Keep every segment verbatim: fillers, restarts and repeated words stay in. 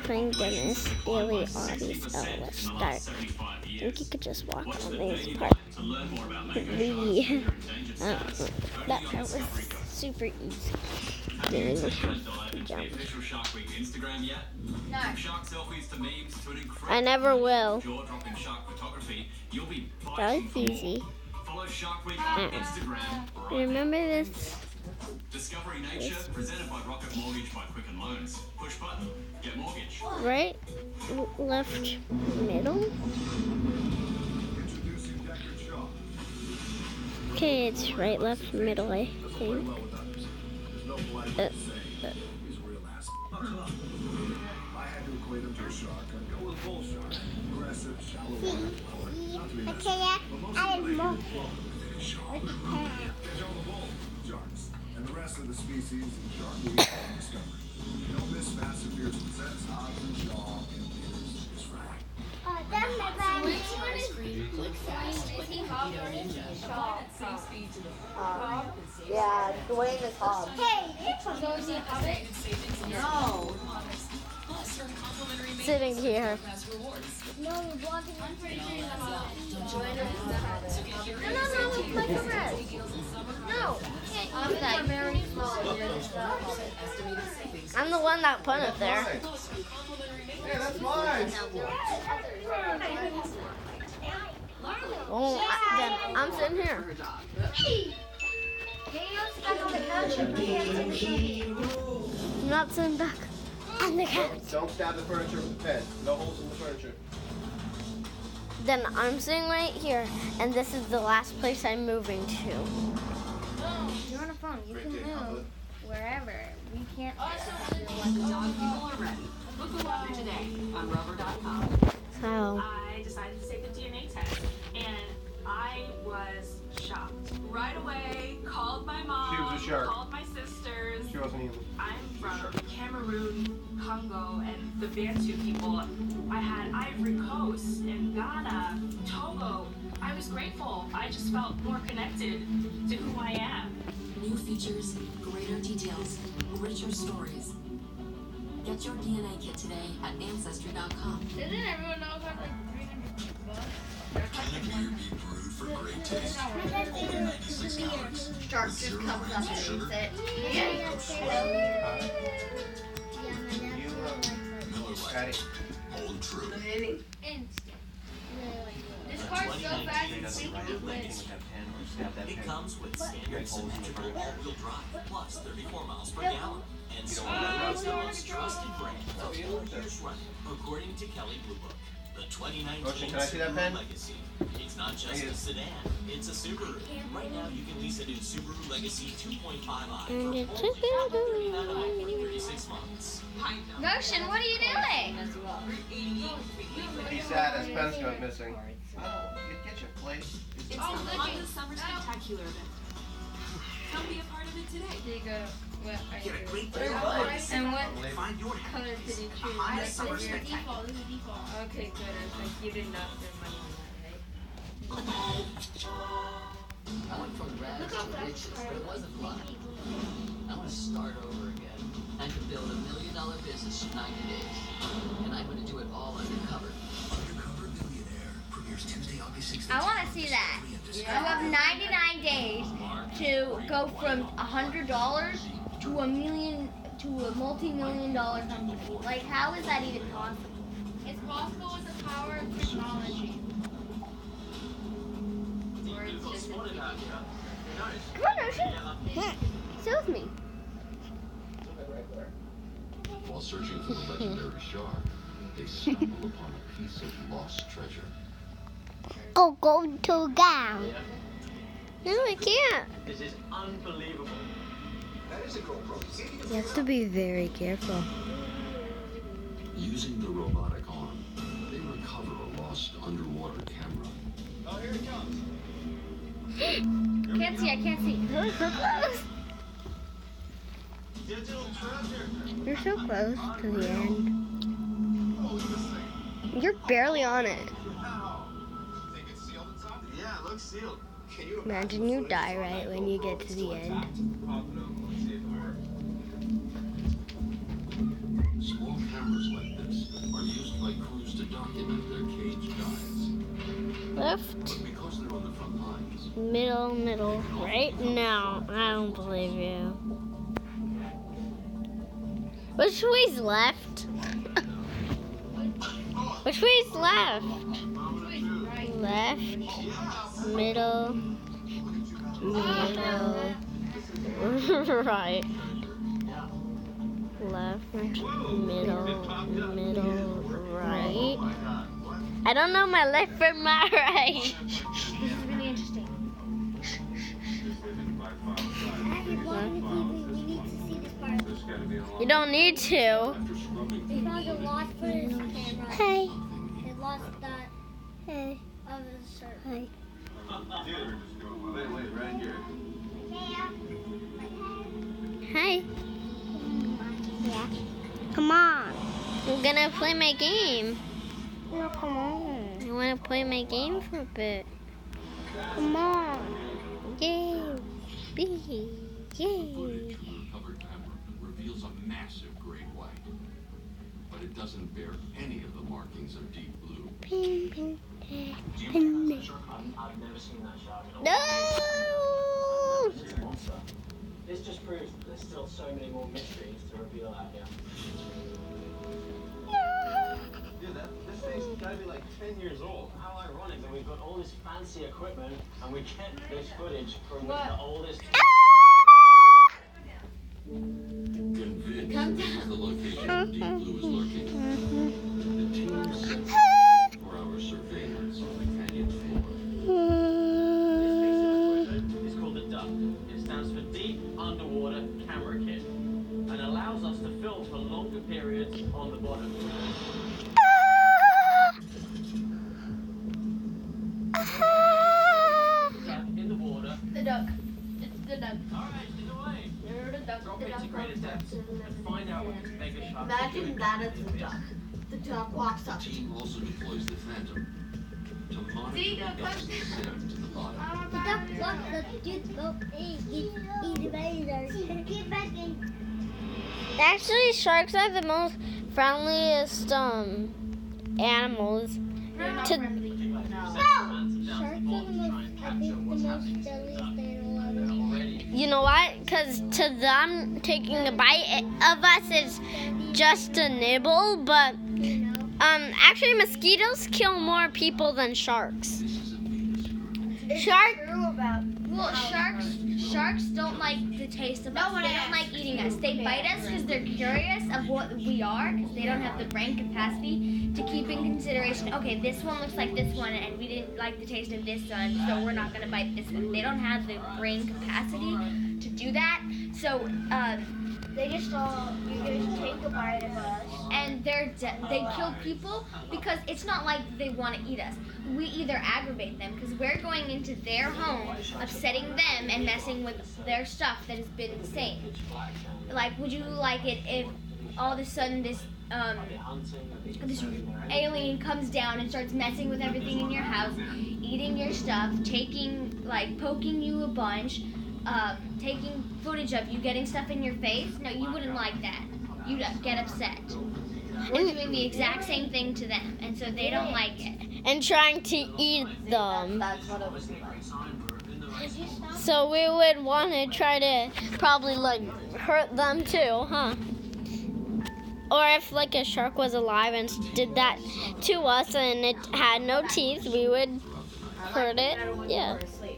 playing Dennis Daily Oddies. Oh, let's start. I think you could just walk on these parts. We, uh, that part was super easy. Didn't even have to jump. I never will. That was easy. Uh, remember this? Discovery Nature, presented by Rocket Mortgage by Quicken Loans. Push button, get mortgage. Right, left, middle. Okay, it's right, left, middle, I think. Uh, uh. Okay, I added more. And the rest of the species in shark week are discovered. Don't miss massive fears and sets, odds and shaw, and Peter's is right. Oh, that's my bad. Which one is Dwayne Hobb? Yeah, Dwayne is Hobb. Hey, this one. So is he Hobbit? No. Sitting here. No, you're blocking. I'm pretty sure he's Hobbit. No, no, no, my friend. No. I'm that very small. I'm the one that put it there. Hey, that's mine. Oh, I, then I'm sitting here. I'm not sitting back on the couch. Don't stab the furniture with the pen. No holes in the furniture. Then I'm sitting right here, and this is the last place I'm moving to. You're on a phone. You can move wherever. We can't. Dog people are ready. Book a walker today on Rover dot com. So I decided to take the D N A test, and I was shocked. Right away, called my mom. She was a shark. Called my sisters. She wasn't even. I'm from Cameroon, Congo, and the Bantu people. I had Ivory Coast and Ghana, Togo. I was grateful. I just felt more connected to who I am. New features, greater details, richer stories. Get your D N A kit today at Ancestry dot com. Doesn't everyone know about like three hundred bucks? Can a beer be brewed for great taste? Only ninety-six calories. Shark just comes up and eats it. Miller Lite. Hold true. This car's so fast it's making me glitch. It comes with standard symmetrical all-wheel drive, plus thirty-four miles per gallon. And so is the most trusted brand of four years running, according to Kelley Blue Book. The twenty nineteen Ocean, can I see that Subaru pen? Legacy. It's not just a sedan, it's a Subaru. Right now you can lease a new Subaru Legacy two point five i for only thirty-nine dollars for thirty-six months. Motion, what are you doing? He's sad his pen's gone missing. Oh, you get your plate. It's Oh, the look Honda at- Summer oh. Spectacular event. Come be a part of it today. There you go. What are you Get a doing? great deal on And what Find your color did happiness. you choose? Honda Like, Summer this is Spectacular. default. This is default. Okay, good. I was like, you did not spend money on that, right? I went from rags Look how to fast riches, the car but it wasn't fun. I want to start over again. I could build a million dollar business in ninety days. And I'm going to do it all undercover. Undercover Millionaire premieres Tuesday, August sixth. I want to see that. You have ninety-nine days to go from one hundred dollars to a million, to a multi-million dollar company. Like, how is that even possible? It's possible with the power of technology. Or it's just a come on, Ocean. Sit with me. While searching for the legendary shark, they stumble upon a piece of lost treasure. Go, go to down. No, I can't. This is unbelievable. That is a GoPro. You have to be very careful. Using the robotic arm, they recover a lost underwater camera. Oh, here it comes. Can't see, I can't see. You're so close. Digital treasure. You're so close to the end. Oh, look at this thing. You're barely on it. Wow. Think it's sealed inside? Yeah, it looks sealed. Can you Imagine you die right when you get to the end. Small cameras like this left, Because they're on the front lines, middle, middle, right? No, I don't believe you. Which way's left? Which way's left? Left, middle, middle, right. Left, middle, middle, right. I don't know my left from my right. This is really interesting. You don't need to. We found a lost footage camera. Hey. It lost that Hey. of the shirt. Hey. Wait, wait, right here. Hey. Yeah. Come on. I'm gonna play my game. No, come on. I wanna play my game for a bit. Come on. Yay. Bee. Yay. footage from the covered camera reveals a massive great white, but it doesn't bear any of the markings of deep blue. Ping, ping, ping, ping. I've never seen that shark at all. No! It's a monster. This just proves that there's still so many more mysteries to reveal out here. Dude, that, this thing's gotta be like ten years old. How ironic that we've got all this fancy equipment and we get this footage from the oldest. Convinced this is the location of deep blue is lurking, the team set twenty-four-hour surveillance on the canyon floor. This piece of equipment is called the D U C. It stands for Deep Underwater Camera Kit and allows us to film for longer periods on the bottom. In the water. The duck. It's the duck. Alright, dig away. You're the duck. Drop The into duck. greater depths and find out what this mega shark is Imagine doing. that as the duck. The duck walks The up. team also deploys the Phantom to monitor See, the the duck's descent to the bottom. The duck walks up. Just go in. Eat the baby. Get back in. Actually, sharks are the most friendliest um animals. They're not To- friendly. No. Sharks are the most, I think, the most deadliest animal ever. You know what? Because to them, taking a bite of us is just a nibble, but You know? um, actually, mosquitoes kill more people than sharks. This is a Venus screw. Shark. True about. Well, sharks sharks don't like the taste of us. one They don't asked like eating us. They bite us because they're curious of what we are, because they don't have the brain capacity to keep in consideration, okay, this one looks like this one, and we didn't like the taste of this one, so we're not going to bite this one. They don't have the brain capacity to do that. So, um, They just saw you guys take a bite of us. and they're de- they kill people because it's not like they want to eat us. We either aggravate them because we're going into their home, upsetting them and messing with their stuff that has been the same. Like, would you like it if all of a sudden this um this alien comes down and starts messing with everything in your house, eating your stuff, taking like poking you a bunch, um, taking footage of you getting stuff in your face? No, you wouldn't like that. You'd get upset. We're doing the exact same thing to them, and so they don't like it. And trying to eat them. That's what it was like. So we would want to try to probably like hurt them too, huh? Or if like a shark was alive and did that to us and it had no teeth, we would hurt it. Yeah.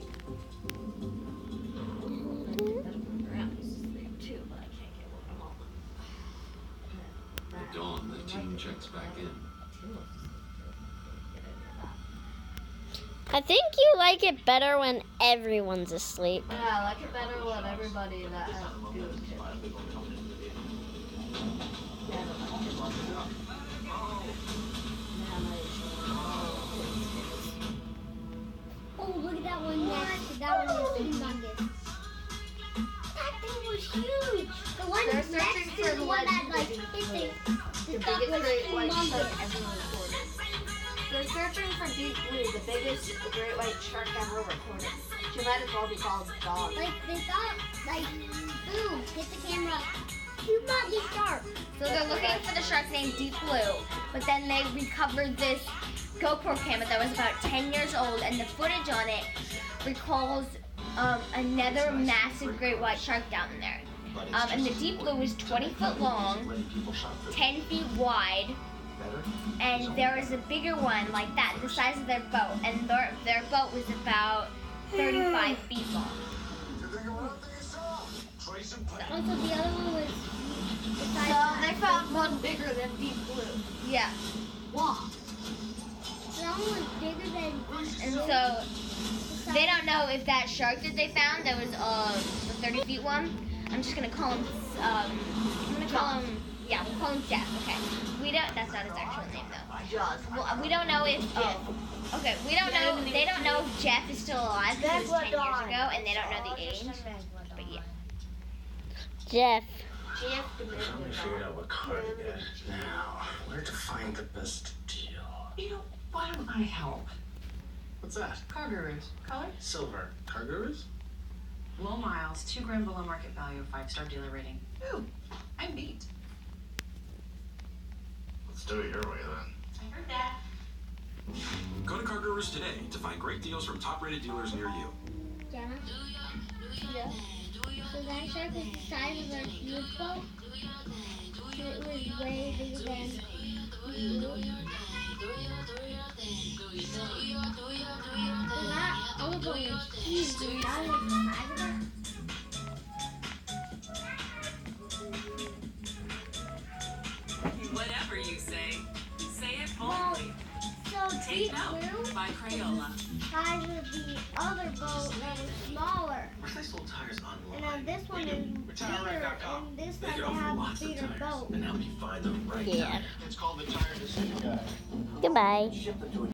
At dawn, the team checks back in. I think you like it better when everyone's asleep. Yeah, I like it better when everybody that has food. Oh, look at that one next. That one is humongous. That thing was huge. The one They're next searching to for the the one that legend like of hit Deep the, The the duck biggest was great white shark humongous. ever recorded. They're searching for Deep Blue, the biggest great white shark ever recorded. She might as well be called Dog. Like they thought, like, boom, hit the camera. Humongous shark. So they're looking for the shark named Deep Blue, but then they recovered this GoPro camera that was about ten years old, and the footage on it recalls um, another massive great white shark down there. Um, and the deep blue was twenty foot long, ten feet wide, and there was a bigger one like that, the size of their boat, and their, their boat was about thirty-five feet long. Also, the other one was. So they found one bigger than Deep Blue. Yeah. Wow. That one was bigger than. And so they don't know if that shark that they found that was uh, the thirty feet one. I'm just gonna call him. Um, I'm gonna call him. Yeah, we'll call him Jeff. Okay. We don't. That's not his actual name though. Jaws. Well, we don't know if. Oh, okay. We don't know. They don't know if Jeff is still alive because it was ten years ago, and they don't know the age. But yeah. Jeff. Jeff. I'm trying to figure out what car to get now. Where to find the best deal? You know, why don't I help? What's that? Car Gurus. Color? Silver. Car Gurus? Low miles, two grand below market value, five-star dealer rating. Ooh, I'm beat. Let's do it your way then. I heard that. Go to Car Gurus today to find great deals from top-rated dealers near you. Jenna? Yeah. So that shark was the size of our cube boat. So it was way bigger than blue. So that other boat was huge, and that was the size of it. Whatever you say, say it Well, boldly. so Take Deep Note Blue by Crayola. size of the other boat that was smaller. Where's they sold tires online? And then this one is bigger, and this They time could they offer have a lots of bigger tires boat. and help you find the right Yeah. tire. It's called the Tire Decision Guide. Goodbye. Ship them to a